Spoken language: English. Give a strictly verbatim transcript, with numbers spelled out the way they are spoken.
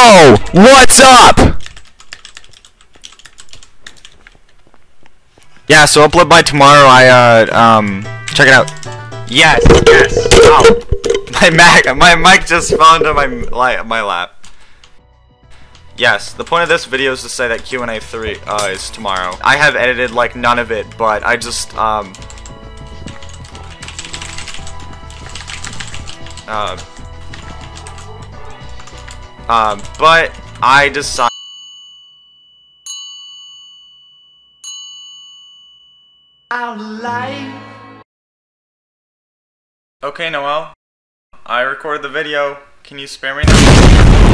Yo, what's up? Yeah, so upload by tomorrow. I uh um check it out. Yes, yes. Oh, my Mac, my mic just fell into my like my lap. Yes, the point of this video is to say that Q N A three uh, is tomorrow. I have edited like none of it, but I just um uh um but I decided. Okay, Noel, I recorded the video. Can you spare me now?